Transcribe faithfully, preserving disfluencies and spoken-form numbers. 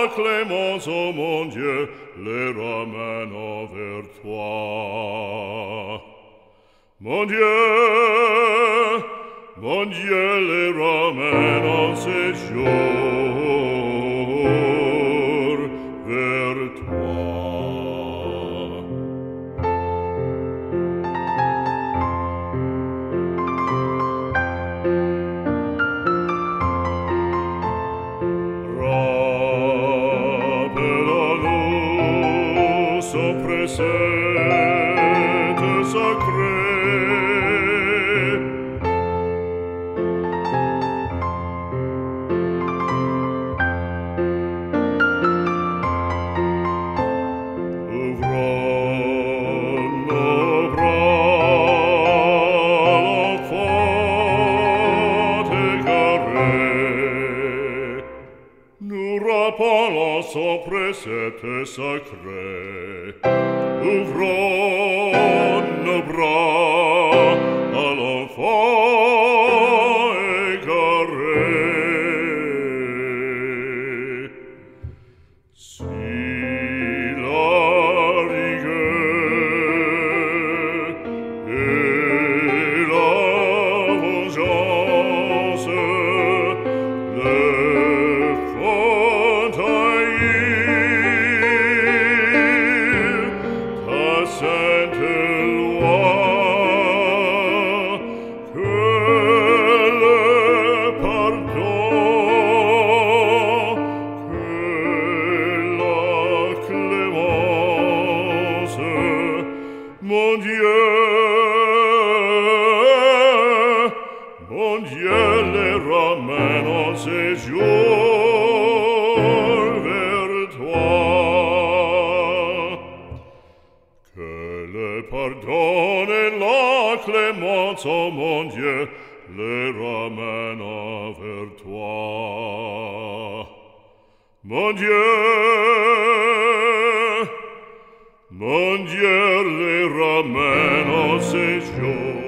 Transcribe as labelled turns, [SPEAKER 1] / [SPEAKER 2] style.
[SPEAKER 1] la clémence, ô mon Dieu, les ramène vers toi. Mon Dieu, mon Dieu, les ramène en séjour vers toi. Rappelle-nous préceptes sacrés. Ouvrons nos bras, l'enfant égaré. Nous rappelons son précepte sacré. Ouvrons nos bras à l'enfant égaré. Si la rigueur et la vengeance le font haïr, ta sainte loi, que le pardon, que la clémence, mon Dieu, mon Dieu, les ramène en séjour vers toi. Que le pardon et la clémence, ô mon Dieu, les ramène vers toi. Mon Dieu, mon Dieu, les ramène en séjour